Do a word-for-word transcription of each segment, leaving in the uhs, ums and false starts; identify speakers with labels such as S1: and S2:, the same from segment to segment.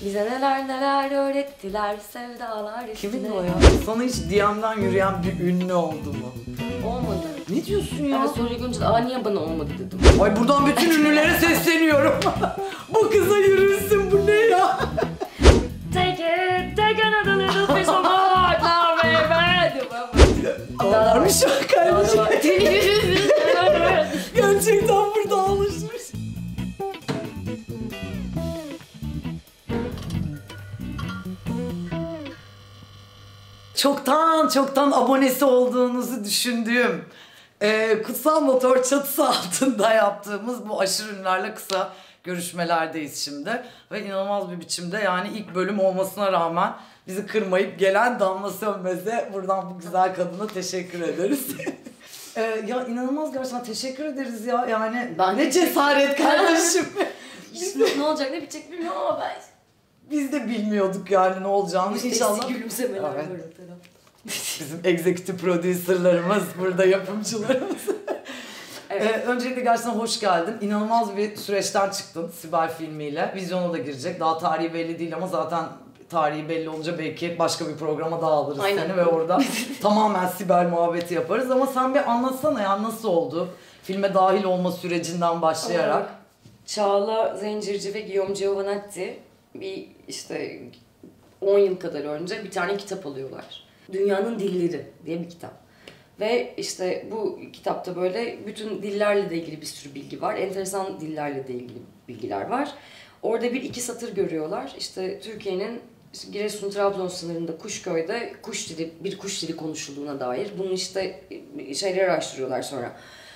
S1: Bize neler neler öğrettiler sevdalar üstüne.
S2: Kimin o ya? Sana hiç D M'den yürüyen bir ünlü oldu mu?
S1: Olmadı.
S2: Ne diyorsun ya?
S1: Ben soruyu görünce de aa niye bana olmadı dedim.
S2: Ay buradan bütün ünlülere sesleniyorum. Bu kıza yürüsün, bu ne ya?
S1: Take it, take another little piece of heart now baby.
S2: Ağlarmış ya kardeşim. Gerçekten burada ağlaşmış. Çoktan çoktan abonesi olduğunuzu düşündüğüm e, Kutsal Motor çatısı altında yaptığımız bu aşırı ünlülerle kısa görüşmelerdeyiz şimdi. Ve inanılmaz bir biçimde, yani ilk bölüm olmasına rağmen bizi kırmayıp gelen Damla Sönmez'e buradan bu güzel kadına teşekkür ederiz. e, ya inanılmaz, gerçekten teşekkür ederiz ya, yani
S1: Ben
S2: ne cesaret kardeşim.
S1: İşte ne olacak ne bitecek bilmiyorum ama ben...
S2: Biz de bilmiyorduk yani ne olacağını.
S1: İşte
S2: İnşallah.
S1: gülümsemeler
S2: Evet.
S1: var o tarafta.
S2: Bizim executive producerlarımız, burada yapımcılarımız. Evet. Ee, öncelikle gerçekten hoş geldin. İnanılmaz bir süreçten çıktın Sibel filmiyle. Vizyona da girecek. Daha tarihi belli değil ama zaten tarihi belli olunca belki başka bir programa daha alırız
S1: Aynen.
S2: seni ve orada tamamen Sibel muhabbeti yaparız. Ama sen bir anlatsana ya, nasıl oldu? Filme dahil olma sürecinden başlayarak.
S1: Çağla Zencirci ve Guillaume Giovannetti bir işte on yıl kadar önce bir tane kitap alıyorlar. Dünyanın Dilleri diye bir kitap. Ve işte bu kitapta böyle bütün dillerle de ilgili bir sürü bilgi var. Enteresan dillerle de ilgili bilgiler var. Orada bir iki satır görüyorlar. İşte Türkiye'nin işte Giresun-Trabzon sınırında Kuşköy'de kuş dili, bir kuş dili konuşulduğuna dair. Bunu işte şeyleri araştırıyorlar sonra.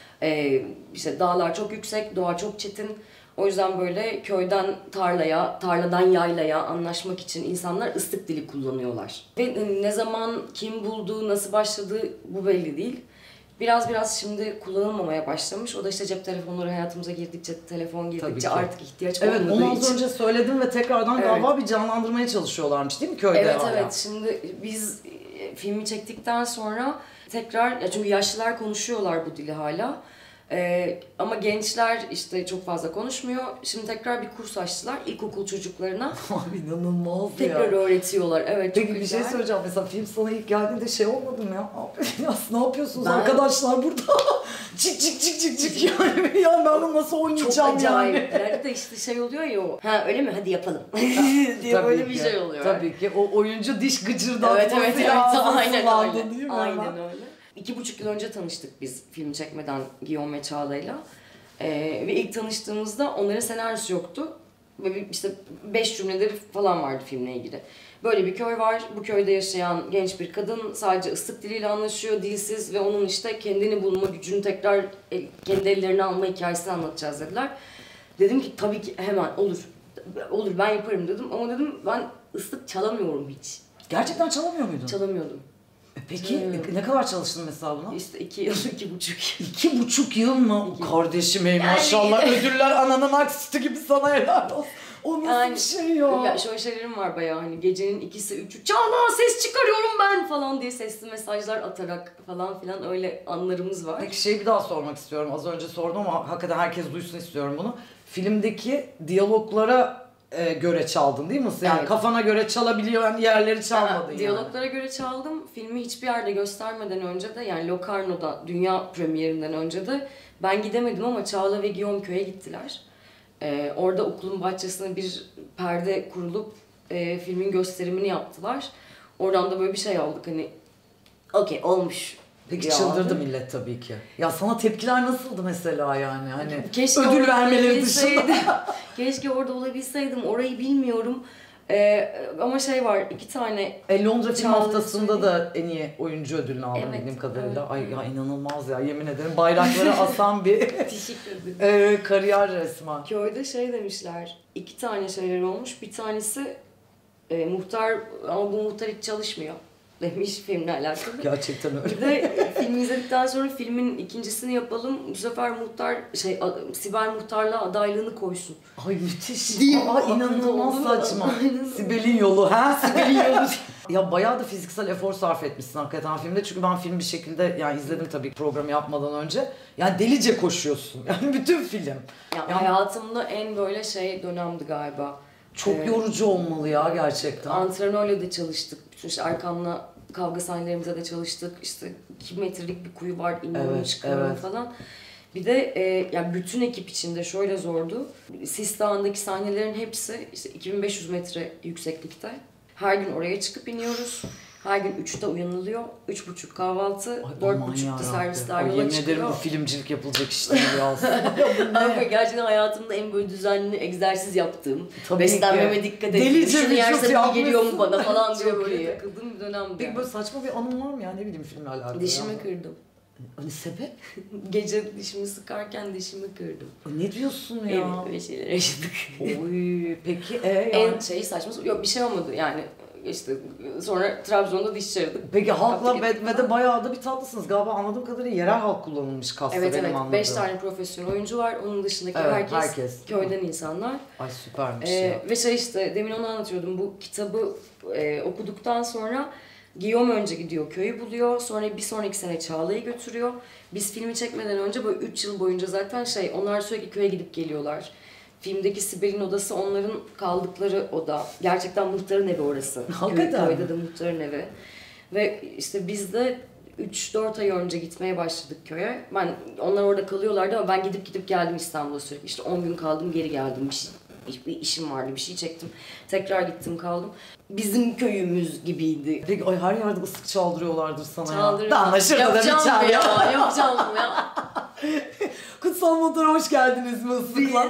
S1: Ee, işte dağlar çok yüksek, doğa çok çetin. O yüzden böyle köyden tarlaya, tarladan yaylaya anlaşmak için insanlar ıslık dili kullanıyorlar. Ve ne zaman, kim buldu, nasıl başladı bu belli değil. Biraz biraz şimdi kullanılmamaya başlamış. O da işte cep telefonları hayatımıza girdikçe, telefon girdikçe artık ihtiyaç
S2: evet,
S1: olmadığı
S2: için. Evet, onu az
S1: için.
S2: önce söyledim ve tekrardan
S1: evet.
S2: galiba bir canlandırmaya çalışıyorlarmış değil mi köyde?
S1: Evet
S2: hala?
S1: evet, şimdi biz filmi çektikten sonra tekrar, ya çünkü yaşlılar konuşuyorlar bu dili hala. Ee, ama gençler işte çok fazla konuşmuyor. Şimdi tekrar bir kurs açtılar ilkokul çocuklarına.
S2: Abi inanılmaz
S1: tekrar
S2: ya.
S1: öğretiyorlar. Evet,
S2: peki
S1: çok
S2: bir
S1: güzel.
S2: şey söyleyeceğim. Mesela film sana ilk geldiğinde şey olmadı mı ya? Abi ya ne yapıyorsunuz
S1: ben...
S2: arkadaşlar burada? Çık çık çık çık çık yani. Ya ben bunu nasıl oynayacağım
S1: çok
S2: yani?
S1: Çok acayip. de işte şey oluyor ya o. Ha öyle mi? Hadi yapalım. diye
S2: tabii
S1: böyle
S2: ki,
S1: bir şey oluyor.
S2: Tabii ki. O oyuncu diş gıcırdatması
S1: evet, evet, evet, aynen öyle.
S2: Değil mi?
S1: Aynen öyle. İki buçuk yıl önce tanıştık biz film çekmeden Guillaume ve Çağla'yla. Ee, ve ilk tanıştığımızda onların senaryosu yoktu. Ve işte beş cümleleri falan vardı filmle ilgili. Böyle bir köy var, bu köyde yaşayan genç bir kadın sadece ıslık diliyle anlaşıyor, dilsiz ve onun işte kendini bulma gücünü tekrar kendi ellerine alma hikayesini anlatacağız dediler. Dedim ki tabii ki hemen olur, olur ben yaparım dedim ama dedim ben ıslık çalamıyorum hiç.
S2: Gerçekten çalamıyor muydun?
S1: Çalamıyordum.
S2: Peki hmm. ne kadar çalıştın mesela buna?
S1: İşte iki yıl, iki buçuk yıl.
S2: İki buçuk yıl mı?
S1: İki.
S2: Kardeşim ey maşallah, yani... ödüller ananın aksütü gibi sana helal olsun. O nasıl yani, bir şey ya?
S1: Ya şöyle şeylerim var bayağı, hani gecenin ikisi üçü Çağla ses çıkarıyorum ben falan diye sesli mesajlar atarak falan filan öyle anlarımız var.
S2: Peki şey bir daha sormak istiyorum. Az önce sordum ama hakikaten herkes duysun istiyorum bunu. Filmdeki diyaloglara e, göre çaldın değil mi? Yani evet. Kafana göre çalabiliyor, yani yerleri çalmadın ha, yani.
S1: Diyaloglara göre çaldım. Filmi hiçbir yerde göstermeden önce de, yani Locarno'da dünya premierinden önce de ben gidemedim ama Çağla ve Guillaume köye gittiler. Ee, orada okulun bahçesine bir perde kurulup e, filmin gösterimini yaptılar. Oradan da böyle bir şey aldık, hani okey olmuş.
S2: Peki çıldırdı millet tabii ki. Ya sana tepkiler nasıldı mesela yani? Hani
S1: keşke
S2: ödül vermeleri dışında.
S1: Keşke orada olabilseydim, orayı bilmiyorum. Ee, ama şey var, iki tane...
S2: E, Londra Film Haftası'nda söyleyeyim. Da en iyi oyuncu ödülünü aldım evet, bildiğim kadarıyla.
S1: Evet.
S2: Ay ya inanılmaz ya, yemin ederim bayrakları asan bir
S1: Teşekkür
S2: e, kariyer resmen.
S1: Köyde şey demişler, iki tane şeyler olmuş. Bir tanesi e, muhtar, ama bu muhtar hiç çalışmıyor demiş filmle alakalı.
S2: Gerçekten öyle.
S1: Bir de filmi izledikten sonra filmin ikincisini yapalım. Bu sefer muhtar, şey Sibel muhtarlığa adaylığını koysun.
S2: Ay müthiş. Değil mi? İnanılmaz saçma. Sibel'in yolu ha?
S1: Sibel'in yolu.
S2: Ya bayağı da fiziksel efor sarf etmişsin hakikaten filmde. Çünkü ben film bir şekilde yani izledim tabii programı yapmadan önce. Yani delice koşuyorsun. Yani bütün film.
S1: Ya
S2: yani...
S1: hayatımda en böyle şey dönemdi galiba.
S2: Çok
S1: Ee,
S2: yorucu olmalı ya gerçekten.
S1: Antrenörle de çalıştık. Bütün işte Erkan'la kavga sahnelerimize de çalıştık. İşte iki metrelik bir kuyu var, iniyorum
S2: Evet,
S1: çıkıyorum
S2: evet.
S1: falan. Bir de e, yani bütün ekip içinde şöyle zordu. Sis Dağı'ndaki sahnelerin hepsi işte iki bin beş yüz metre yükseklikte. Her gün oraya çıkıp iniyoruz. Her gün üçte uyanılıyor. üç buçuk kahvaltı, dört buçukta servisler yola
S2: Yemin
S1: çıkıyor.
S2: ederim bu filmcilik yapılacak iş değil ya aslında.
S1: Ama gerçekten hayatımda en böyle düzenli egzersiz yaptığım,
S2: Tabii
S1: beslenmeme
S2: ki.
S1: dikkat ettiğim,
S2: Delice
S1: şunu
S2: vücut
S1: yersem iyi geliyor mu
S2: yapmışsın.
S1: bana falan diye
S2: Çok
S1: böyle
S2: iyi.
S1: takıldığım bir dönemdi.
S2: Peki
S1: yani.
S2: böyle saçma bir anın var mı ya ne bileyim filmle alakalı?
S1: Dişimi
S2: ya?
S1: kırdım.
S2: Hani sebep?
S1: Gece dişimi sıkarken dişimi kırdım.
S2: Ne diyorsun ya?
S1: Evet, böyle şeyler yaşadık.
S2: Oy peki e yani.
S1: En şey saçma, yok bir şey olmadı yani. İşte sonra Trabzon'da diş çarıdık.
S2: Peki halkla
S1: Kaptık
S2: ve,
S1: ettik
S2: ve de bayağı da bir tatlısınız. Galiba anladığım kadarıyla yerel halk kullanılmış kasta
S1: Evet
S2: benim
S1: evet,
S2: anladığım.
S1: beş tane profesyonel oyuncu var. Onun dışındaki
S2: Evet,
S1: herkes,
S2: herkes.
S1: köyden insanlar.
S2: Ay süpermiş
S1: Ee,
S2: ya.
S1: ve şey işte demin onu anlatıyordum. Bu kitabı e, okuduktan sonra Guillaume önce gidiyor köyü buluyor. Sonra bir sonraki sene Çağla'yı götürüyor. Biz filmi çekmeden önce böyle üç yıl boyunca zaten şey onlar sürekli köye gidip geliyorlar. Filmdeki Sibel'in odası onların kaldıkları oda. Gerçekten muhtarın evi orası.
S2: Hakikaten
S1: Köy,
S2: mi?
S1: köyde de muhtarın evi. Ve işte biz de üç dört ay önce gitmeye başladık köye. Ben onlar orada kalıyorlardı ama ben gidip gidip geldim İstanbul'a sürekli. İşte on gün kaldım, geri geldim. Bir, şey, bir işim vardı, bir şey çektim. Tekrar gittim, kaldım. Bizim köyümüz gibiydi.
S2: Peki ay her yerde ıslık çaldırıyorlardır sana
S1: Çaldırırım.
S2: ya. Damla şurada da bir
S1: Yapacağım
S2: çal
S1: mı
S2: ya.
S1: ya? Yapacağım mı ya?
S2: Kutsal Motor'a hoş geldiniz mi ıslıkla?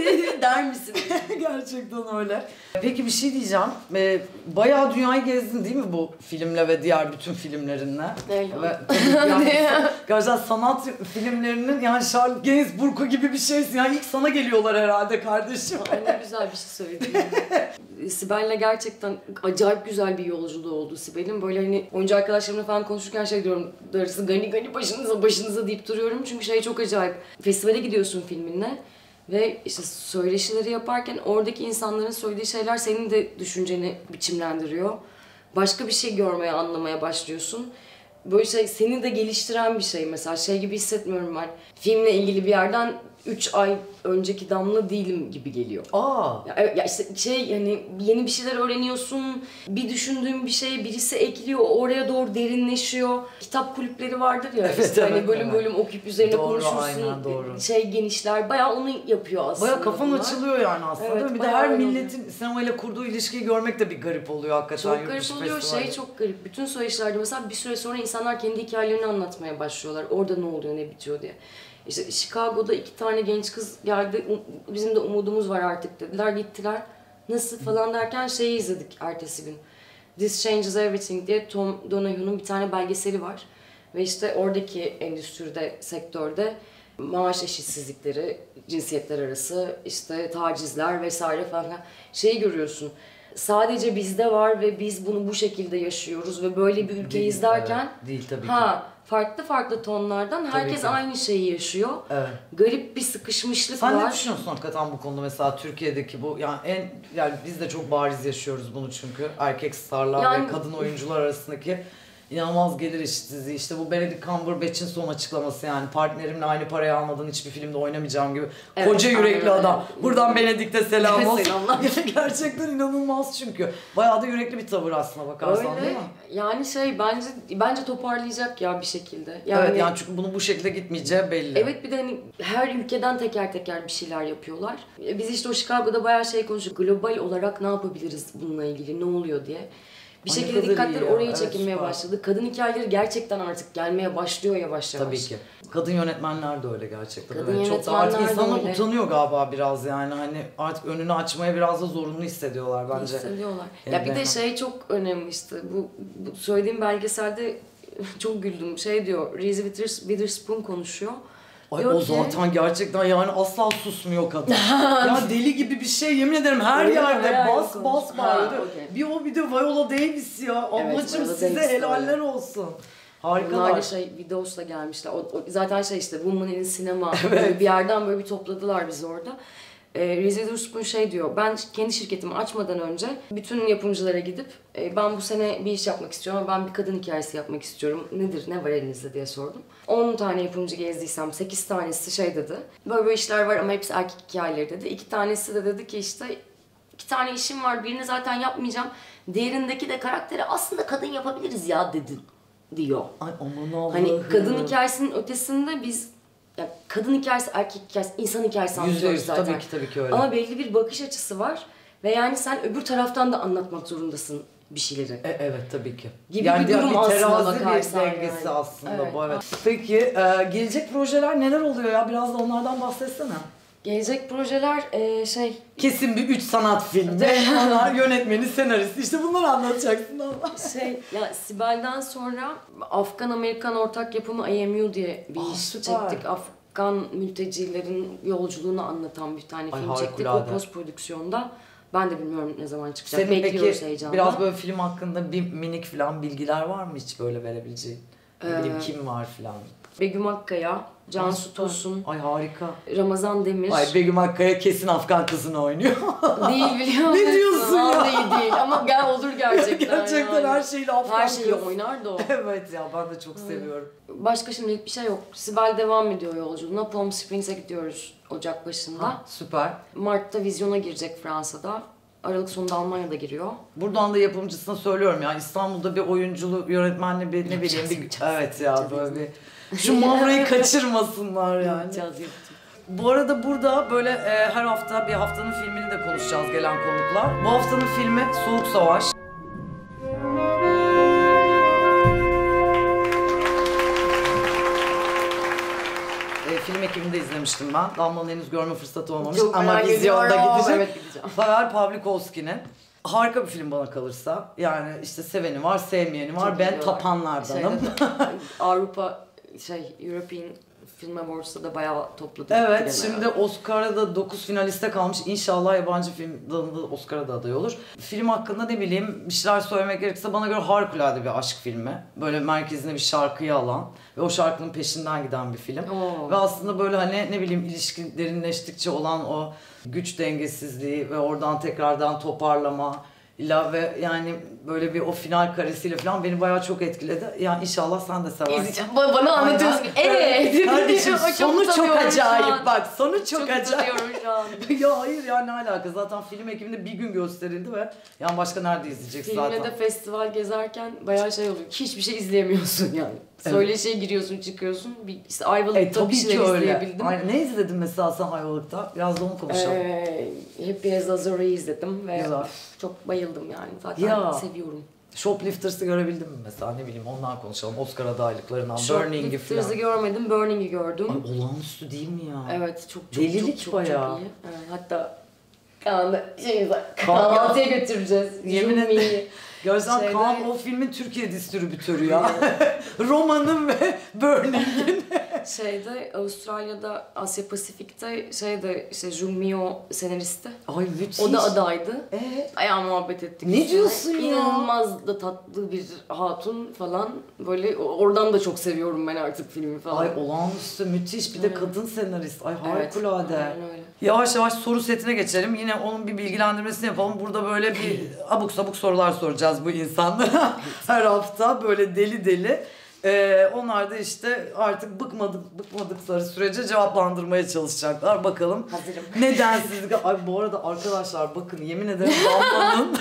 S1: Der misin?
S2: Gerçekten öyle. Peki bir şey diyeceğim. Ee, bayağı dünyayı gezdin değil mi bu filmle ve diğer bütün filmlerinle?
S1: Öyle.
S2: Ve tabii yani gerçekten sanat filmlerinin yani Charles Gainsbourg'u gibi bir şeysin. Yani ilk sana geliyorlar herhalde kardeşim.
S1: Ay ne güzel bir şey söyledin. Sibel'le gerçekten acayip güzel bir yolculuğu oldu Sibel'in. Böyle hani oyuncu arkadaşlarımla falan konuşurken şey diyorum, darısı gani gani başınıza başınıza deyip duruyorum. Çünkü şey çok acayip. Festivale gidiyorsun filminle ve işte söyleşileri yaparken oradaki insanların söylediği şeyler senin de düşünceni biçimlendiriyor. Başka bir şey görmeye, anlamaya başlıyorsun. Böyle şey seni de geliştiren bir şey mesela. Şey gibi hissetmiyorum ben. Filmle ilgili bir yerden üç ay önceki Damla değilim gibi geliyor.
S2: Aa.
S1: Ya, ya işte şey hani yeni bir şeyler öğreniyorsun. Bir düşündüğün bir şeye birisi ekliyor, oraya doğru derinleşiyor. Kitap kulüpleri vardır ya.
S2: Evet,
S1: işte
S2: evet,
S1: hani bölüm
S2: evet.
S1: bölüm okuyup üzerine
S2: Doğru,
S1: konuşursun.
S2: aynen, doğru.
S1: Şey genişler. Bayağı onu yapıyor aslında.
S2: Bayağı kafan
S1: bunlar.
S2: açılıyor yani aslında
S1: Evet,
S2: değil mi? Bir de
S1: bayağı
S2: her
S1: öyle
S2: milletin sinemayla kurduğu ilişkiyi görmek de bir garip oluyor hakikaten.
S1: Çok
S2: yurt
S1: garip
S2: dışı
S1: oluyor.
S2: festivali.
S1: Şey çok garip. Bütün söyleşilerde mesela bir süre sonra insanlar kendi hikayelerini anlatmaya başlıyorlar. Orada ne oluyor, ne bitiyor diye. İşte Chicago'da iki tane genç kız geldi. Bizim de umudumuz var artık dediler. Gittiler. Nasıl falan derken şeyi izledik ertesi gün. This Changes Everything diye Tom Donahue'nun bir tane belgeseli var. Ve işte oradaki endüstride, sektörde maaş eşitsizlikleri, cinsiyetler arası, işte tacizler vesaire falan şeyi görüyorsun. Sadece bizde var ve biz bunu bu şekilde yaşıyoruz ve böyle bir ülkeyiz
S2: Değil,
S1: derken
S2: evet. Değil tabii ki.
S1: ha farklı farklı tonlardan herkes
S2: ki.
S1: aynı şeyi yaşıyor.
S2: Evet.
S1: Garip bir sıkışmışlık
S2: Sen
S1: var.
S2: ne düşünüyorsun hakikaten bu konuda mesela Türkiye'deki bu yani en yani biz de çok bariz yaşıyoruz bunu çünkü erkek starlar
S1: Yani-
S2: ve kadın oyuncular arasındaki inanılmaz gelir eşitsizliği işte bu Benedict Cumberbatch'in son açıklaması yani partnerimle aynı parayı almadan hiçbir filmde oynamayacağım gibi
S1: Evet,
S2: koca yürekli
S1: aynen
S2: adam.
S1: öyle.
S2: Buradan Benedict'e selam olsun.
S1: Selamlar.
S2: Gerçekten inanılmaz çünkü. Bayağı da yürekli bir tavır aslına bakarsan
S1: Öyle.
S2: değil mi?
S1: Yani şey bence bence toparlayacak ya bir şekilde. Yani,
S2: Evet yani çünkü bunu bu şekilde gitmeyeceği belli.
S1: Evet bir de hani her ülkeden teker teker bir şeyler yapıyorlar. Biz işte o Chicago'da bayağı şey konuştuk. Global olarak ne yapabiliriz bununla ilgili, ne oluyor diye. Bir
S2: Ay, ne
S1: şekilde
S2: kadar
S1: dikkatleri
S2: iyi ya.
S1: oraya
S2: Evet,
S1: çekilmeye
S2: süper.
S1: başladı. Kadın hikayeleri gerçekten artık gelmeye başlıyor yavaş yavaş.
S2: Tabii ki. Kadın yönetmenler de öyle gerçekten.
S1: Kadın
S2: evet. Çok da artık
S1: yönetmenler de
S2: insanlar
S1: öyle.
S2: utanıyor galiba biraz yani hani artık önünü açmaya biraz da zorunlu hissediyorlar bence.
S1: Hissediyorlar.
S2: Evet,
S1: Ya bir de
S2: ben-
S1: şey çok önemli işte bu, bu söylediğim belgeselde çok güldüm. Şey diyor, Reese Withers- Witherspoon konuşuyor.
S2: Ay
S1: Diyor
S2: o
S1: ki-
S2: zaten gerçekten yani asla susmuyor kadın. ya deli gibi bir şey yemin ederim her
S1: Öyle mi?
S2: yerde
S1: Her yerde
S2: bas bas
S1: konuşuyor.
S2: bağırıyor.
S1: Ha, okey.
S2: Bir o bir de Viola Davis ya.
S1: Evet,
S2: Ablacım
S1: Viola
S2: size
S1: Davis de
S2: helaller
S1: öyle.
S2: olsun.
S1: Bunlar
S2: Harikalar.
S1: da şey Vidos'la gelmişler. O, o- zaten şey işte Woman in Cinema böyle bir yerden böyle bir topladılar bizi orada. Ee, Reese Witherspoon şey diyor, ben kendi şirketimi açmadan önce bütün yapımcılara gidip e, ben bu sene bir iş yapmak istiyorum ama ben bir kadın hikayesi yapmak istiyorum. Nedir, ne var elinizde diye sordum. on tane yapımcı gezdiysem sekiz tanesi şey dedi, böyle böyle işler var ama hepsi erkek hikayeleri dedi. iki tanesi de dedi ki işte iki tane işim var, birini zaten yapmayacağım. Diğerindeki de karakteri aslında kadın yapabiliriz ya dedin diyor.
S2: Ay aman Allah'ım.
S1: Hani kadın hikayesinin ötesinde biz ya kadın hikayesi, erkek hikayesi, insan hikayesi anlatıyoruz zaten.
S2: Tabii ki tabii ki öyle.
S1: Ama belli bir bakış açısı var ve yani sen öbür taraftan da anlatmak zorundasın bir şeyleri.
S2: E, evet tabii ki.
S1: Gibi
S2: yani
S1: bir durum
S2: bir
S1: aslında
S2: terazi bir
S1: bakarsan
S2: dengesi
S1: yani.
S2: aslında
S1: Evet.
S2: bu evet. Peki e, gelecek projeler neler oluyor ya? Biraz da onlardan bahsetsene.
S1: Gelecek projeler e, şey...
S2: Kesin bir üç sanat filmi. Onlar yönetmeni, senaristi. İşte bunları anlatacaksın ama.
S1: Şey ya Sibel'den sonra Afgan-Amerikan ortak yapımı I M U diye bir
S2: Aa,
S1: iş
S2: süper.
S1: çektik. Afgan mültecilerin yolculuğunu anlatan bir tane
S2: Ay,
S1: film çektik. O
S2: harikulade.
S1: post prodüksiyonda. Ben de bilmiyorum ne zaman çıkacak.
S2: Senin
S1: Bekliyoruz
S2: peki
S1: heyecanla.
S2: biraz böyle film hakkında bir minik falan bilgiler var mı hiç böyle verebileceğin? Ne bileyim
S1: Ee,
S2: kim var falan.
S1: Begüm Akkaya,
S2: Ay,
S1: Cansu
S2: süper.
S1: Tosun,
S2: Ay harika.
S1: Ramazan Demir.
S2: Ay Begüm Akkaya kesin Afgan kızını oynuyor.
S1: Değil biliyor musun?
S2: Ne diyorsun ya?
S1: Vallahi değil ama gel olur gerçekten.
S2: Gerçekten
S1: yani.
S2: her şeyle Afgan
S1: Her şeyi
S2: kız.
S1: oynar da o.
S2: Evet ya ben de çok seviyorum.
S1: Başka şimdilik bir şey yok. Sibel devam ediyor yolculuğuna. Palm Springs'e gidiyoruz Ocak başında.
S2: Ha, süper.
S1: Mart'ta vizyona girecek Fransa'da. Aralık sonunda Almanya'da giriyor.
S2: Buradan da yapımcısına söylüyorum ya İstanbul'da bir oyunculu yönetmenle bir ne bileyim bir
S1: yapacağız.
S2: evet ya böyle bir şu Mavra'yı kaçırmasınlar yani.
S1: Yapacağız, yapacağız.
S2: Bu arada burada böyle e, her hafta bir haftanın filmini de konuşacağız gelen konuklar. Bu haftanın filmi Soğuk Savaş. E, film ekibinde izlemiştim ben. Damla'nın henüz görme fırsatı olmamış
S1: Çok
S2: ama
S1: merak
S2: vizyonda
S1: ediyorum.
S2: gidecek.
S1: Evet gideceğim.
S2: Pavel Pavlikovski'nin. Harika bir film bana kalırsa. Yani işte seveni var, sevmeyeni var.
S1: Çok
S2: ben
S1: iyi diyorlar.
S2: tapanlardanım.
S1: Şeyde, Avrupa şey European Film Awards'ta da bayağı topladı.
S2: Evet,
S1: gene
S2: şimdi
S1: yani.
S2: Oscar'da da dokuz finaliste kalmış. İnşallah yabancı film dalında Oscar'a da aday olur. Film hakkında ne bileyim bir şeyler söylemek gerekirse bana göre harikulade bir aşk filmi. Böyle merkezine bir şarkıyı alan ve o şarkının peşinden giden bir film.
S1: Oo.
S2: Ve aslında böyle hani ne bileyim ilişki derinleştikçe olan o güç dengesizliği ve oradan tekrardan toparlama ve yani böyle bir o final karesiyle falan beni bayağı çok etkiledi. Yani inşallah sen de seversin.
S1: İzleyeceğim. Ba- Bana anlatıyorsun. Evet.
S2: Kardeşim
S1: Çok
S2: sonu çok
S1: utanıyorum şu
S2: acayip
S1: an.
S2: bak sonu çok,
S1: Çok
S2: acayip.
S1: utanıyorum şu an.
S2: Ya hayır ya ne alaka zaten film ekibinde bir gün gösterildi ve yani başka nerede izleyeceksin
S1: Filmde
S2: zaten.
S1: de festival gezerken bayağı şey oluyor. Hiçbir şey izleyemiyorsun yani.
S2: Evet.
S1: Söyleşiye giriyorsun, çıkıyorsun. Bir, işte
S2: E
S1: Ayvalık'ta bir
S2: tabii ki
S1: şeyler
S2: öyle.
S1: izleyebildim.
S2: Aynen. Ne izledin mesela sen Ayvalık'ta? Biraz da onu konuşalım.
S1: Ee, Happy as Lazaro'yu izledim ve
S2: Güzel.
S1: çok bayıldım yani. Zaten
S2: Ya.
S1: seviyorum.
S2: Shoplifters'ı görebildin mi mesela ne bileyim ondan konuşalım. Oscar adaylıklarından, Burning'i falan.
S1: Shoplifters'ı görmedim, Burning'i gördüm.
S2: Ay olağanüstü değil mi ya?
S1: Evet çok çok
S2: Delilik
S1: çok çok,
S2: bayağı.
S1: çok iyi. Evet, hatta Kaan'da şey
S2: Kaan-
S1: kahvaltıya götüreceğiz.
S2: Yemin
S1: Yumi.
S2: ederim. Görsen
S1: Şeyde-
S2: Kaan o filmin Türkiye distribütörü ya. Roma'nın ve Burning'in.
S1: Şeyde Avustralya'da Asya Pasifik'te şeyde işte Jungmyo senaristi.
S2: Ay müthiş.
S1: O da adaydı.
S2: Ee?
S1: Bayağı muhabbet ettik.
S2: Ne
S1: üstüne.
S2: diyorsun ya?
S1: İnanılmaz da tatlı bir hatun falan. Böyle oradan da çok seviyorum ben artık filmi falan.
S2: Ay olağanüstü müthiş bir de
S1: Evet.
S2: kadın senarist. Ay
S1: Evet,
S2: harikulade.
S1: aynen öyle.
S2: Yavaş yavaş soru setine geçelim. Yine onun bir bilgilendirmesini yapalım. Burada böyle bir abuk sabuk sorular soracağız bu insanlara. Her hafta böyle deli deli. Ee, onlar da işte artık bıkmadık bıkmadıkları sürece cevaplandırmaya çalışacaklar. Bakalım.
S1: Hazırım.
S2: Nedensizlik. Ay bu arada arkadaşlar bakın yemin ederim Damla'nın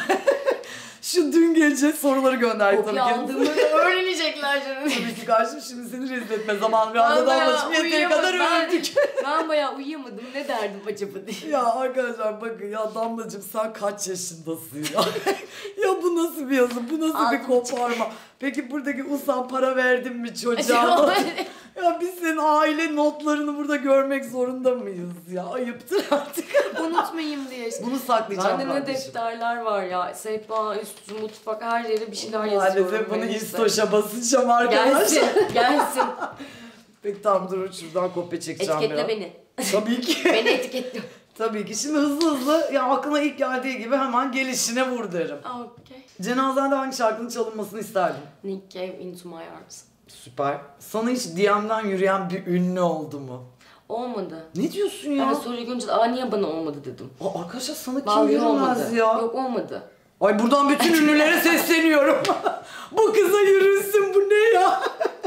S2: şu dün gece soruları gönderdik.
S1: Kopya aldığımı öğrenecekler canım.
S2: Tabii ki karşım şimdi seni rezil etme zamanı biraz da
S1: bayağı
S2: Damla'cığım yeteri
S1: uyuyamadım.
S2: kadar
S1: Ben-
S2: öldük.
S1: Ben bayağı uyuyamadım. Ne derdim acaba diye.
S2: Ya arkadaşlar bakın ya Damlacığım sen kaç yaşındasın ya? Ya bu nasıl bir yazı, bu nasıl bir
S1: Altı
S2: koparma? Peki buradaki Usan para verdin mi çocuğa? Ya biz senin aile notlarını burada görmek zorunda mıyız ya? Ayıptır artık.
S1: Unutmayayım diye.
S2: Bunu saklayacağım
S1: Bende ne
S2: kardeşim.
S1: defterler var ya. Sehpa, üstü, mutfak her yere bir şeyler
S2: Maalesef
S1: yazıyorum.
S2: bunu
S1: ben işte.
S2: İstoş'a basacağım arkadaşlar.
S1: Gelsin, gelsin.
S2: Peki tamam durun şuradan kopya çekeceğim
S1: Etiketle
S2: biraz.
S1: beni.
S2: Tabii ki.
S1: Beni etiketli.
S2: Tabii ki. Şimdi hızlı hızlı ya aklına ilk geldiği gibi hemen gelişine vur derim.
S1: Okay.
S2: Cenazende hangi şarkının çalınmasını isterdin?
S1: Nick Cave, Into My Arms.
S2: Süper. Sana hiç D M'den yürüyen bir ünlü oldu mu?
S1: Olmadı.
S2: Ne diyorsun ya?
S1: Ben de soruyu görünce aa niye bana olmadı dedim.
S2: Aa, arkadaşlar sana kim
S1: Vallahi
S2: yürümez
S1: olmadı.
S2: ya?
S1: Yok olmadı.
S2: Ay buradan bütün ünlülere sesleniyorum. Bu kıza yürünsün bu ne ya?
S1: O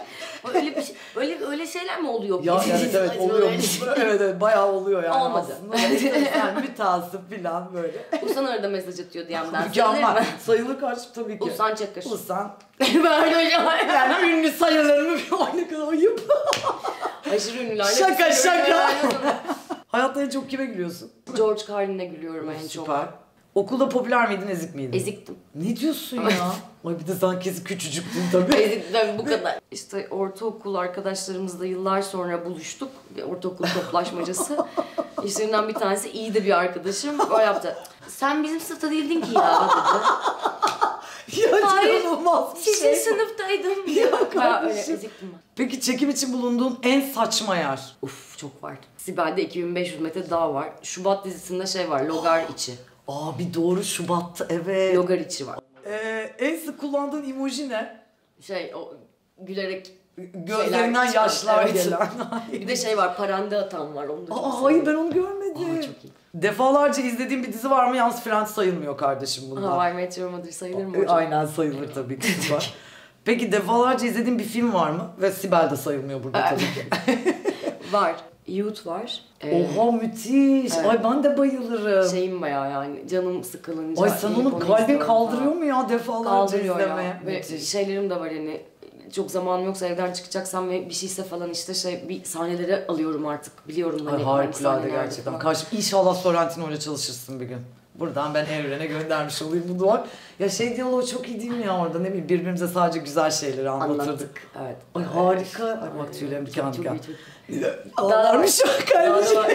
S1: Öyle bir şey, öyle öyle şeyler mi oluyor?
S2: Ya evet evet oluyor. Evet evet bayağı oluyor yani.
S1: Olmadı.
S2: Aslında sen mütehassıp falan böyle.
S1: Usan arada mesaj atıyor D M'den.
S2: Mükemmel. Sayılır karşı tabii ki.
S1: Usan Çakır.
S2: Usan.
S1: Ben öyle
S2: Yani ünlü sayılır mı? Ay ne kadar ayıp.
S1: aşırı ünlülerle.
S2: Şaka şaka. Hayatta en çok kime gülüyorsun?
S1: George Carlin'e gülüyorum en çok.
S2: Süper. Okulda popüler miydin, ezik miydin?
S1: Eziktim.
S2: Ne diyorsun ya? Ay bir de sen kesin küçücüktün tabii.
S1: Eziktim bu kadar. İşte ortaokul arkadaşlarımızla yıllar sonra buluştuk. Bir ortaokul toplaşmacası. İşlerinden bir tanesi iyi de bir arkadaşım. O yaptı. Sen bizim sınıfta değildin ki ya dedi.
S2: Ya
S1: Hayır,
S2: inanılmaz bir
S1: Sizin
S2: şey.
S1: sınıftaydım.
S2: Ya
S1: Bayağı öyle
S2: kardeşim.
S1: eziktim ben.
S2: Peki çekim için bulunduğun en saçma yer?
S1: Uf çok var. Sibel'de iki bin beş yüz metre dağ var. Şubat dizisinde şey var. Logar içi.
S2: Aa bir doğru Şubat'ta evet.
S1: Logar içi var.
S2: Ee, en sık kullandığın emoji ne?
S1: Şey o gülerek
S2: Gözlerinden
S1: çıkan,
S2: yaşlar
S1: evet.
S2: gelen.
S1: Bir de şey var. Paranda atan var. Onu da çok
S2: Aa hayır ben onu görmedim.
S1: Aa, çok iyi.
S2: Defalarca izlediğim bir dizi var mı? Yalnız Friends sayılmıyor kardeşim bundan.
S1: Hawaii Met Your Mother sayılır mı hocam?
S2: Aynen sayılır tabii ki. Var. Peki defalarca izlediğin bir film var mı? Ve Sibel de sayılmıyor burada tabii ki.
S1: Var. Youth var. Ee,
S2: Oha müthiş.
S1: evet.
S2: Ay ben de bayılırım.
S1: Şeyim bayağı yani canım sıkılınca.
S2: Ay sen
S1: ilk
S2: onu kalbin
S1: izliyorum
S2: kaldırıyor
S1: falan.
S2: mu ya defalarca
S1: Kaldırıyor
S2: izlemeye?
S1: ya. Ve
S2: Müthiş.
S1: şeylerim de var hani çok zamanım yoksa evden çıkacaksam ve bir şeyse falan işte şey bir sahneleri alıyorum artık. Biliyorum hani.
S2: Ay
S1: hangi
S2: harikulade
S1: sahnelerde
S2: gerçekten.
S1: falan.
S2: Karşı, İnşallah Sorrentino ile çalışırsın bir gün. Buradan ben evrene göndermiş olayım bu dua. Ya şey diyaloğu çok iyi değil mi ya orada ne bileyim birbirimize sadece güzel şeyleri anlatırdık.
S1: Anlattık. Evet.
S2: Ay harika. Ay bak tüylerim diken
S1: Çok
S2: diken.
S1: iyi çok iyi.
S2: Ağlarmış bak kardeşim.
S1: Daha da var.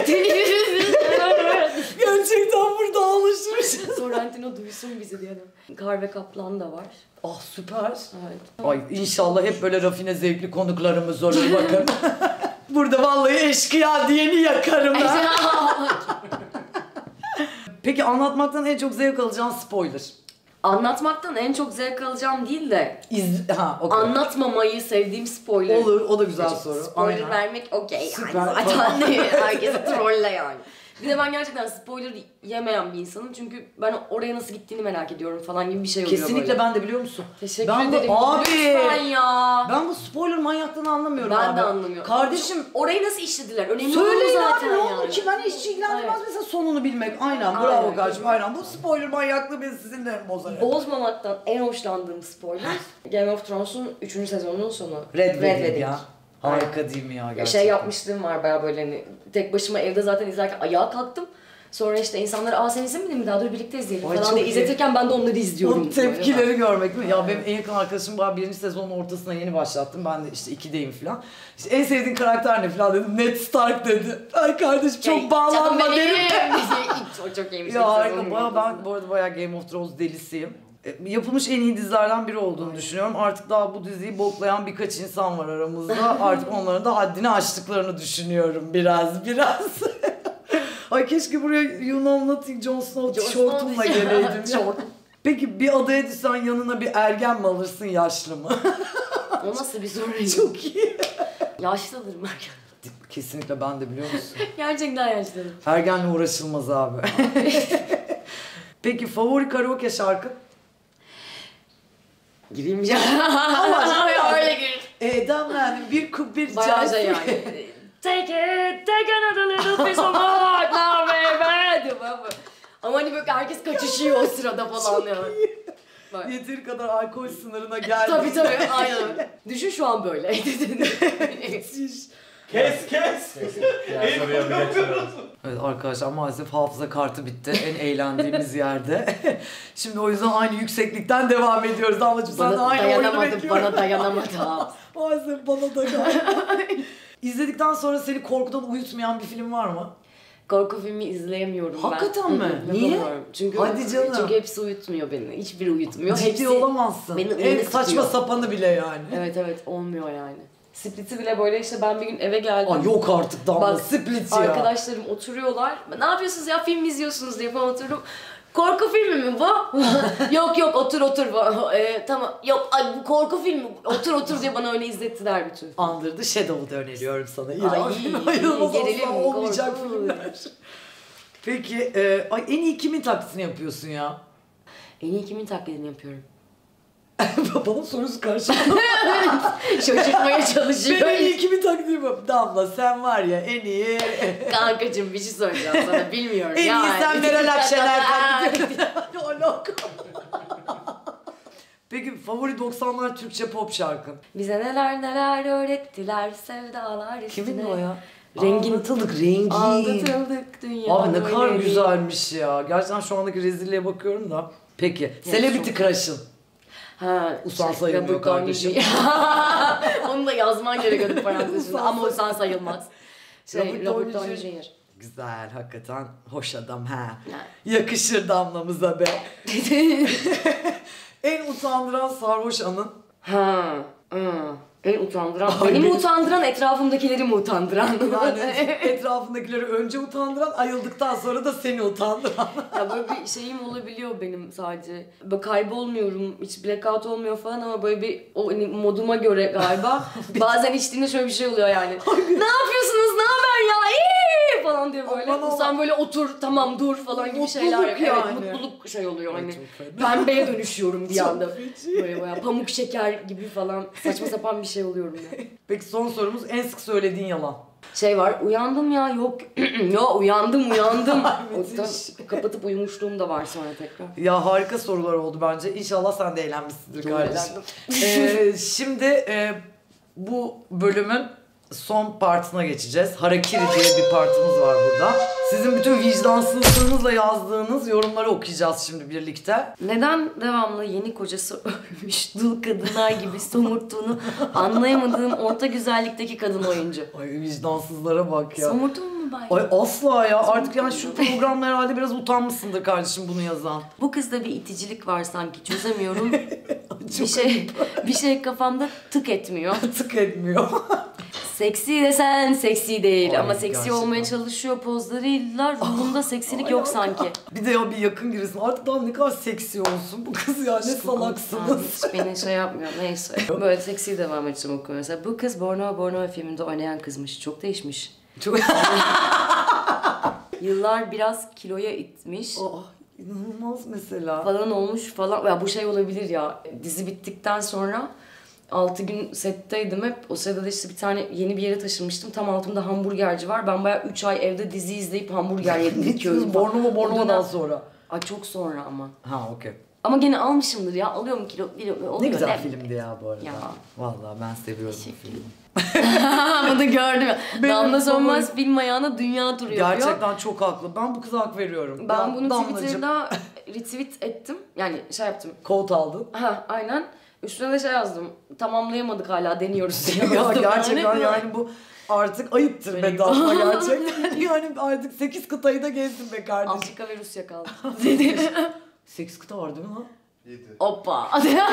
S2: Gerçekten burada ağlaşmış.
S1: Sorrentino duysun bizi diye. Kar ve Kaplan da var.
S2: Ah süper.
S1: Evet.
S2: Ay inşallah hep böyle rafine zevkli konuklarımız olur bakın. Burada vallahi eşkıya diyeni yakarım ben. Peki anlatmaktan en çok zevk alacağın spoiler.
S1: Anlatmaktan en çok zevk alacağım değil de
S2: İz... Ha, okay.
S1: Anlatmamayı sevdiğim spoiler.
S2: Olur, o da güzel soru.
S1: Spoiler
S2: Aynen.
S1: vermek okey yani
S2: Süper.
S1: zaten herkesi trolle yani. Bir de ben gerçekten spoiler yemeyen bir insanım çünkü ben oraya nasıl gittiğini merak ediyorum falan gibi bir şey oluyor
S2: Kesinlikle
S1: böyle.
S2: ben de biliyor musun?
S1: Teşekkür
S2: ben
S1: ederim.
S2: Bu, abi.
S1: Lütfen ya.
S2: Ben bu spoiler manyaklığını anlamıyorum
S1: Ben
S2: abi.
S1: de anlamıyorum.
S2: Kardeşim
S1: orayı nasıl işlediler? Önemli
S2: söyleyin
S1: olan
S2: abi
S1: zaten
S2: ne
S1: yani.
S2: oldu ki ben hiç ilgilendirmez
S1: Evet.
S2: mesela sonunu bilmek. Aynen
S1: Aynen,
S2: bravo kardeşim
S1: aynen.
S2: aynen. Bu spoiler manyaklığı beni sizin de bozar.
S1: Bozmamaktan en hoşlandığım spoiler Game of Thrones'un üçüncü sezonunun sonu.
S2: Red Wedding
S1: Wedding.
S2: ya. Harika değil mi ya gerçekten?
S1: Şey yapmışlığım var bayağı böyle hani tek başıma evde zaten izlerken ayağa kalktım. Sonra işte insanlara aa sen izlemedin mi daha dur birlikte izleyelim
S2: Ay,
S1: falan
S2: çok
S1: diye
S2: iyi.
S1: izletirken ben de onları izliyorum.
S2: O tepkileri
S1: Böyle.
S2: görmek değil mi? Ya benim en yakın arkadaşım var birinci sezonun ortasına yeni başlattım. Ben de işte ikideyim falan. İşte en sevdiğin karakter ne falan dedim. Ned Stark dedi. Ay kardeşim çok
S1: Şey,
S2: bağlanma
S1: canım
S2: dedim.
S1: benim. O çok iyiymiş.
S2: Ya
S1: ilk
S2: harika.
S1: sezonun
S2: Baya, ben
S1: ortasında.
S2: bu arada bayağı Game of Thrones delisiyim. E, Yapılmış en iyi dizilerden biri olduğunu düşünüyorum. Artık daha bu diziyi boklayan birkaç insan var aramızda. Artık onların da haddini aştıklarını düşünüyorum biraz biraz. Ay keşke buraya You Know Nothing Jon Snow tişörtümle geleydim ya. Peki bir adaya düşsen yanına bir ergen mi alırsın yaşlı mı?
S1: O nasıl bir soru?
S2: Çok iyi.
S1: Yaşlıdır Merkel.
S2: Kesinlikle ben de biliyor musun?
S1: Gerçekten yaşlıdır.
S2: Ergenle uğraşılmaz abi. Peki favori karaoke şarkı?
S1: Gireyim ya.
S2: Allah
S1: öyle gir.
S2: Edem'den bir kup bir
S1: Bayağı
S2: jazz.
S1: şey yani. Take it, take another little piece of heart now baby. Diyor böyle. Ama hani böyle herkes kaçışıyor o sırada falan
S2: Çok
S1: yani.
S2: iyi.
S1: Bak.
S2: Yeteri kadar alkol sınırına geldi.
S1: Tabii tabii aynen. Düşün şu an böyle.
S2: Müthiş.
S3: Kes kes.
S4: Diğer soruya bir geçiyoruz.
S2: Evet arkadaşlar maalesef hafıza kartı bitti en eğlendiğimiz yerde. Şimdi o yüzden aynı yükseklikten devam ediyoruz. Damlacığım sen de
S1: Bana
S2: aynı oyunu
S1: dayanamadım,
S2: bekliyorum.
S1: bana dayanamadım.
S2: Maalesef bana da galiba. İzledikten sonra seni korkudan uyutmayan bir film var mı?
S1: Korku filmi izleyemiyorum ben.
S2: Hakikaten mi?
S1: Hı hı,
S2: Niye?
S1: yapamıyorum. Çünkü
S2: Hadi canım.
S1: Çünkü hepsi uyutmuyor beni. Hiçbiri uyutmuyor.
S2: Ciddi
S1: hepsi
S2: olamazsın.
S1: beni
S2: En
S1: uyanık
S2: saçma
S1: tutuyor.
S2: sapanı bile yani.
S1: Evet evet olmuyor yani. Split'i bile böyle işte ben bir gün eve geldim.
S2: Ay yok artık Damla.
S1: Bak,
S2: Split ya.
S1: Arkadaşlarım oturuyorlar. Ne yapıyorsunuz ya film mi izliyorsunuz diye falan oturdum. Korku filmi mi bu? yok yok otur otur. Ee, tamam yok ay, bu korku filmi otur otur diye bana öyle izlettiler bütün.
S2: Andırdı Shadow'u da öneriyorum sana. İran.
S1: Ay,
S2: İnanılmaz
S1: gerilim,
S2: asla olmayacak
S1: korku.
S2: filmler. Peki e, ay en iyi kimin taklidini yapıyorsun ya?
S1: En iyi kimin taklidini yapıyorum?
S2: Bana sorusu karşılıyor.
S1: Şaşırtmaya çalışıyor.
S2: Ben en iyi kimi takdim bu? Damla sen var ya en iyi.
S1: Kankacığım bir şey soracağım sana bilmiyorum.
S2: En iyi
S1: yani.
S2: sen Meral Akşener taklidi. Alaka. Peki favori doksanlar Türkçe pop şarkın?
S1: Bize neler neler öğrettiler sevdalar üstüne.
S2: Kimin o ya?
S1: Rengin.
S2: Aldatıldık Rengin.
S1: Aldatıldık dünya.
S2: Abi ne kadar
S1: böyle.
S2: güzelmiş ya. Gerçekten şu andaki rezilliğe bakıyorum da. Peki. Celebrity
S1: çok-
S2: Crush'ın.
S1: Ha,
S2: Usan
S1: şey,
S2: sayılmıyor
S1: Robert Downey
S2: kardeşim.
S1: Junior Onu da yazman gerekiyordu parantezinde ama usan sayılmaz. Şey,
S2: Robert
S1: Robert,
S2: Downey
S1: Downey
S2: Junior
S1: Junior
S2: Güzel hakikaten. Hoş adam ha.
S1: Yani.
S2: Yakışır damlamıza be. En utandıran sarhoş anın.
S1: Ha, hı. En utandıran.
S2: Ay,
S1: Beni mi
S2: benim-
S1: utandıran, etrafımdakileri mi utandıran?
S2: Yani etrafındakileri önce utandıran, ayıldıktan sonra da seni utandıran.
S1: Ya böyle bir şeyim olabiliyor benim sadece. Böyle kaybolmuyorum, hiç blackout olmuyor falan ama böyle bir o hani moduma göre galiba. Bazen içtiğimde şöyle bir şey oluyor yani. Ne yapıyorsunuz, ne haber ya? İyi falan diye böyle.
S2: Aman aman.
S1: Sen böyle otur, tamam dur falan gibi şeyler
S2: Mutluluk
S1: yapıyor.
S2: yani.
S1: Evet, mutluluk şey oluyor hani.
S2: çok fena.
S1: Pembeye dönüşüyorum bir
S2: Çok
S1: anda.
S2: feci.
S1: Böyle bayağı pamuk şeker gibi falan saçma sapan bir şey oluyorum ya.
S2: Peki son sorumuz en sık söylediğin yalan.
S1: Şey var, uyandım ya, yok. Yo uyandım uyandım.
S2: Müthiş.
S1: Orada kapatıp uyumuşluğum da var sonra tekrar.
S2: Ya harika sorular oldu bence. İnşallah sen de eğlenmişsindir
S1: Çok
S2: kardeşim.
S1: eğlendim.
S2: Ee, şimdi e, bu bölümün son partına geçeceğiz. Harakiri diye bir partımız var burada. Sizin bütün vicdansızlığınızla yazdığınız yorumları okuyacağız şimdi birlikte.
S1: Neden devamlı yeni kocası ölmüş dul kadınlar gibi somurttuğunu anlayamadığım orta güzellikteki kadın oyuncu.
S2: Ay vicdansızlara bak ya.
S1: Somurtun mu bay?
S2: Ay asla ya. Artık yani şu programda herhalde biraz utanmışsındır kardeşim bunu yazan.
S1: Bu kızda bir iticilik var sanki çözemiyorum.
S2: Çok
S1: bir şey bir şey kafamda tık etmiyor.
S2: tık etmiyor.
S1: Seksi desen seksi değil
S2: Ay,
S1: ama seksi
S2: gerçekten.
S1: olmaya çalışıyor pozlarıyla ruhunda seksilik
S2: Ay,
S1: yok
S2: ay.
S1: sanki.
S2: Bir de ya bir yakın girsin. Artık daha ne kadar seksi olsun bu kız ya. Ne salaksınız.
S1: Hiç beni şey yapmıyor neyse. Böyle seksi devam edeceğim okuyor mesela. Bu kız Bornova Bornova filminde oynayan kızmış. Çok değişmiş.
S2: Çok...
S1: Yıllar biraz kiloya itmiş.
S2: Aa, inanılmaz mesela.
S1: Falan olmuş falan. Ya bu şey olabilir ya. Dizi bittikten sonra altı gün setteydim hep. O sırada da işte bir tane yeni bir yere taşınmıştım. Tam altımda hamburgerci var. Ben bayağı üç ay evde dizi izleyip hamburger yedim. iki öğün falan.
S2: Bornova Bornova'dan
S1: O
S2: sonra.
S1: Ay çok sonra ama.
S2: Ha okey.
S1: Ama gene almışımdır ya. Alıyorum kilo, kilo oluyor.
S2: Ne güzel filmdi ya bu arada.
S1: Ya.
S2: Vallahi ben seviyorum bu filmi.
S1: Bunu gördüm ya.
S2: Benim
S1: Damla
S2: favorim.
S1: Sönmez film ayağına dünya turu yapıyor.
S2: Gerçekten çok haklı. Ben bu kıza hak veriyorum.
S1: Ben
S2: Ya,
S1: bunu
S2: Damlacığım,
S1: Twitter'da retweet ettim. Yani şey yaptım.
S2: Kod aldın.
S1: Ha aynen. Üstüne de şey yazdım. Tamamlayamadık hala deniyoruz diye
S2: Ya
S1: yazdım.
S2: gerçekten
S1: Yani.
S2: yani bu artık ayıptır be
S1: Benim-
S2: Damla gerçekten. Yani artık sekiz kıtayı da gezdin be kardeşim.
S1: Afrika ve Rusya kaldı.
S2: sekiz kıta var değil mi lan?
S4: yedi.
S1: Hoppa.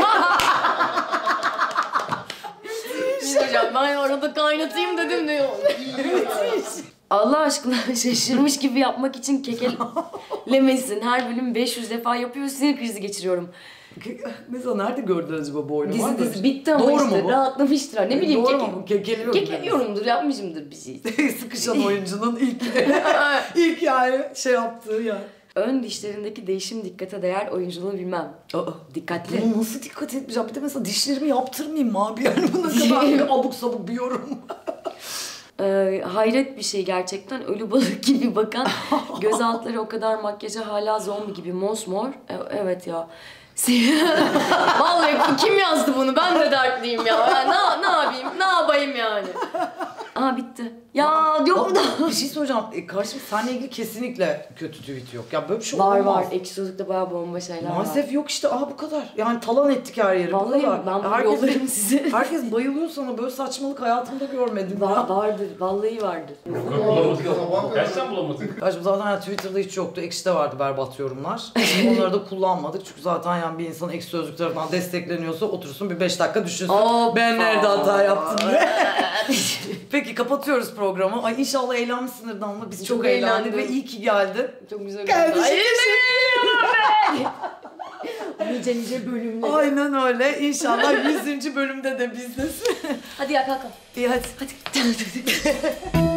S1: Bir şey hocam ben orada kaynatayım dedim ne oldu? Allah aşkına şaşırmış gibi yapmak için kekelemesin. Her bölüm beş yüz defa yapıyor, sinir krizi geçiriyorum.
S2: Mesela nerede gördün acaba bu oyunu? Var
S1: Dizi
S2: mı?
S1: dizi bitti ama
S2: Doğru
S1: işte
S2: mu bu?
S1: rahatlamıştır. ha. Ne bileyim
S2: Doğru
S1: keke...
S2: mu bu? Kekeliyorum.
S1: Kekeliyorumdur, yapmışımdır bir şey.
S2: Sıkışan oyuncunun ilk ilk yani şey yaptığı yani.
S1: Ön dişlerindeki değişim dikkate değer, oyunculuğu bilmem.
S2: Aa,
S1: Dikkatli.
S2: bunu nasıl dikkat etmeyeceğim? Bir de mesela dişlerimi yaptırmayayım mı abi? Yani bu ne kadar abuk sabuk bir yorum.
S1: Ee, hayret bir şey gerçekten. Ölü balık gibi bakan, göz altları o kadar makyaja hala zombi gibi mosmor. E- evet ya. Vallahi bu kim yazdı bunu? Ben de dertliyim ya. ya ne, ne yapayım? Ne yapayım yani? Aa bitti. Ya yok mu da?
S2: Bir şey soracağım. E, kardeşim seninle ilgili kesinlikle kötü tweet yok. Ya böyle bir şey
S1: Var
S2: olmaz.
S1: var. Ekşi Sözlük'te bayağı bomba şeyler var.
S2: Maalesef yok işte. Aha bu kadar. Yani talan ettik her yeri.
S1: Vallahi
S2: bu kadar.
S1: ben bunu
S2: herkes,
S1: yollarım size.
S2: herkes bayılıyor sana. Böyle saçmalık hayatımda görmedim
S1: Var,
S2: ya.
S1: vardır. Vallahi vardır.
S4: Bulamadık. Gerçekten bulamadık.
S2: Kardeşim zaten yani Twitter'da hiç yoktu. Ekşi'de vardı berbat yorumlar. Onları da kullanmadık. Çünkü zaten yani bir insan Ekşi Sözlük tarafından destekleniyorsa otursun bir beş dakika düşünsün.
S1: Hoppa.
S2: Ben nerede hata yaptım diye. Peki kapatıyoruz programı. Ay inşallah eğlenmişsindir Damla. Biz çok,
S1: Çok
S2: eğlendik
S1: eğlendim.
S2: ve iyi ki geldin.
S1: Çok güzel.
S2: Kardeşim,
S1: Ay,
S2: teşekkür
S1: nice nice bölümler.
S2: Aynen öyle. İnşallah yüzüncü bölümde de bizdesin.
S1: Hadi ya kalkalım.
S2: İyi hadi.
S1: Hadi.